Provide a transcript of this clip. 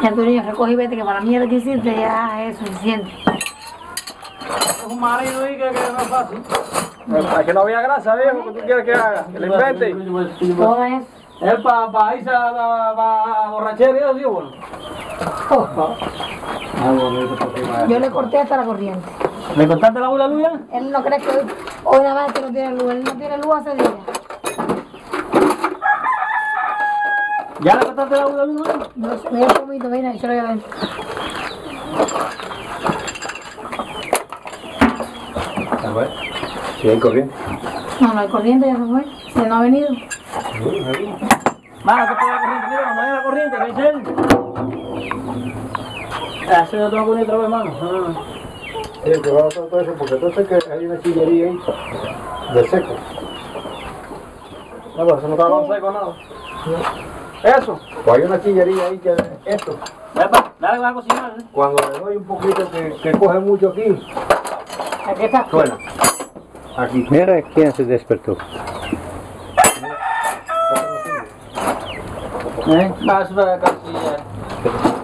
Ya tu niño recoge y vete, que para la mierda que hiciste ya es suficiente. Es un marido ahí que no es fácil. Para que no había grasa, viejo, que tú quieres que haga, que le invente. Todo eso. Es para irse a la borrachera y eso, sí, bueno. Yo le corté hasta la corriente. ¿Le cortaste la luz ya? Él no cree que hoy nada más que no tiene luz. Él no tiene luz hace días. ¿Ya le cortaste la luz? No sé, mira el pomito, mira, yo lo voy a ver. A ver, si hay corriente. No, no hay corriente, ya se fue. Si no ha venido. Mano, que está la corriente, mira, cuando hay la corriente, ¿qué dice él? Así yo tengo que poner otra vez, mano. Sí, te va a hacer todo eso porque entonces que hay una chillería ahí de seco. No, pues eso no está con seco, nada. Eso. Pues hay una chillería ahí que esto. Dale, va a cocinar. Cuando le doy un poquito que coge mucho aquí, Aquí está. suena. Aquí. Mira quién se despertó. Va, eso está casi.